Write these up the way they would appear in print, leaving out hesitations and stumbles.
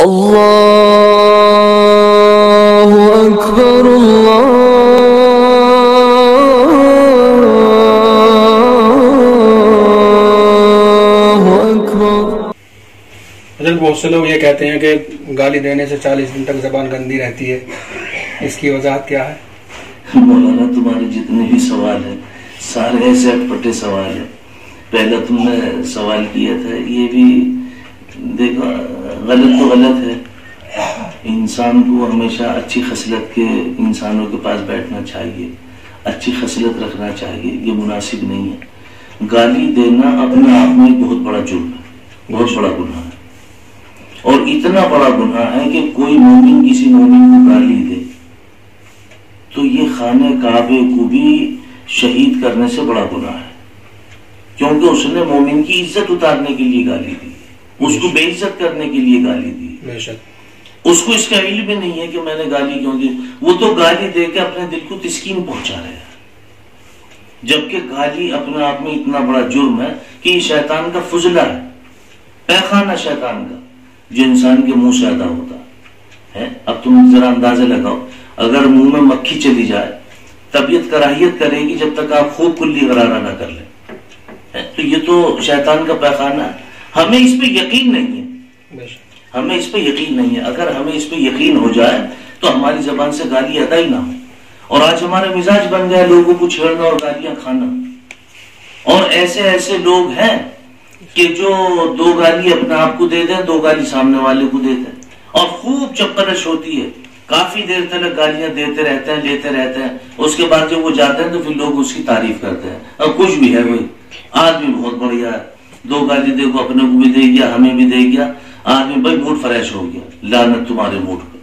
اللہ اکبر اللہ اکبر۔ حضرت بہت سے لوگ یہ کہتے ہیں کہ گالی دینے سے 40 دن تک زبان گندی رہتی ہے، اس کی وضاحت کیا ہے؟ مولانا تمہارے جتنے بھی سوال ہیں سارے ایسے اٹپٹے سوال ہیں۔ پہلا تم نے سوال کیا تھا، یہ بھی دیکھو غلط تو غلط ہے۔ انسان کو ہمیشہ اچھی خصلت کے انسانوں کے پاس بیٹھنا چاہیے، اچھی خصلت رکھنا چاہیے، یہ مناسب نہیں ہے۔ گالی دینا اپنے آپ میں بہت بڑا جرم ہے، بہت بڑا گناہ ہے، اور اتنا بڑا گناہ ہے کہ کوئی مومن کسی مومن کو گالی دے تو یہ خانہ کعبے کو بھی شہید کرنے سے بڑا گناہ ہے، کیونکہ اس نے مومن کی عزت اتارنے کے لیے گالی دی، اس کو بے عزت کرنے کے لیے گالی دی۔ بے شک اس کو اس کا علم بھی نہیں ہے کہ میں نے گالی کیوں دی، وہ تو گالی دے کے اپنے دل کو تسکین پہنچا رہا ہے، جبکہ گالی اپنے آپ میں اتنا بڑا جرم ہے کہ یہ شیطان کا فضلہ ہے، پیخانہ شیطان کا جو انسان کے منہ سے ادا ہوتا ہے۔ اب تم ذرا اندازہ لگاؤ، اگر منہ میں مکھی چلی جائے طبیعت کراہیت کرے گی جب تک آپ خوب کلی غرارہ نہ کر لیں، تو یہ تو شیطان کا پیخانہ ہے۔ ہمیں اس پہ یقین نہیں ہے، ہمیں اس پہ یقین نہیں ہے۔ اگر ہمیں اس پہ یقین ہو جائے تو ہماری زبان سے گالی ادا ہی نہ ہو۔ اور آج ہمارا مزاج بن گیا لوگوں کو چھیڑنا اور گالیاں کھانا، اور ایسے ایسے لوگ ہیں کہ جو 2 گالی اپنے آپ کو دے دیں، 2 گالی سامنے والے کو دے دیں، اور خوب چپرش ہوتی ہے، کافی دیر تک گالیاں دیتے رہتے ہیں، لیتے رہتے ہیں، اس کے بعد جب وہ جاتے ہیں تو پھر لوگ اس کی تعریف کرتے ہیں، اور کچھ بھی ہے بھائی آدمی بہت بڑھیا ہے، 2 گالی دے کو اپنے کو بھی دے گیا، ہمیں بھی دے گیا، آدمی بھائی موڈ فریش ہو گیا، لعنت تمہارے موڈ پہ۔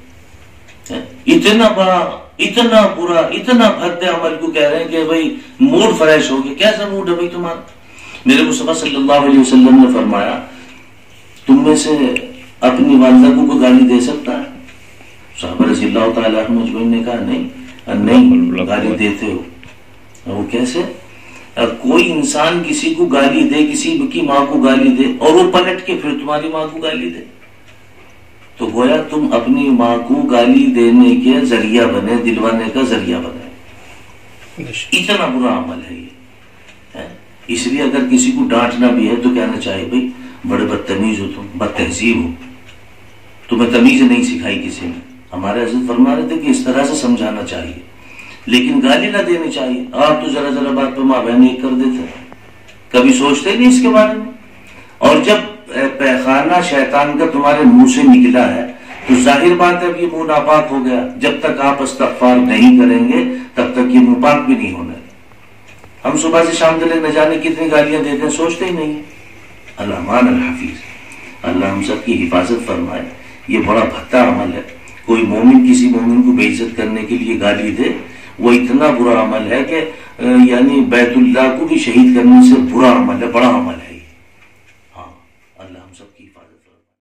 اتنا بڑا، اتنا برا، اتنا بھدے عمل کو کہہ رہے ہیں کہ بھائی موڈ فریش ہو گیا۔ کیسا موڈ ہے بھائی تمہارا؟ میرے مصطفیٰ صلی اللہ علیہ وسلم نے فرمایا تم میں سے اپنی والدہ کو کوئی گالی دے سکتا ہے؟ صحابہ رضی اللہ تعالیٰ عنہ مجمعین نے کہا نہیں گالی دیتے ہو۔ وہ کیسے؟ کوئی انسان کسی کو گالی دے، کسی کی ماں کو گالی دے، اور وہ پلٹ کے پھر تمہاری ماں کو گالی دے، تو گویا تم اپنی ماں کو گالی دینے کے ذریعہ بنے، دلوانے کا ذریعہ بنے۔ اتنا برا عمل ہے یہ۔ اس لیے اگر کسی کو ڈانٹنا بھی ہے تو کہنا چاہیے بھائی بڑے بدتمیز ہو، تم بد تہذیب ہو، تمہیں تمیز نہیں سکھائی کسی نے۔ ہمارے حضرت فرما رہے تھے کہ اس طرح سے سمجھانا چاہیے، لیکن گالی نہ دینی چاہیے۔ آپ تو ذرا ذرا بات پہ ماں بہن ایک کر دیتے، کبھی سوچتے نہیں اس کے بارے میں۔ اور جب پیخانہ شیطان کا تمہارے منہ سے نکلا ہے تو ظاہر بات ہے یہ منہ ناپاک ہو گیا۔ جب تک آپ استغفار نہیں کریں گے تب تک یہ منہ پاک بھی نہیں ہونا۔ ہم صبح سے شام تک نہ جانے کتنی گالیاں دیتے ہیں، سوچتے ہی نہیں۔ اللہ مان الحفیظ، اللہ ہم سب کی حفاظت فرمائے۔ یہ بڑا بھدا عمل ہے، کوئی مومن کسی مومن کو بے عزت کرنے کے لیے گالی دے، وہ اتنا برا عمل ہے کہ یعنی بیت اللہ کو بھی شہید کرنے سے برا عمل ہے، بڑا عمل ہے۔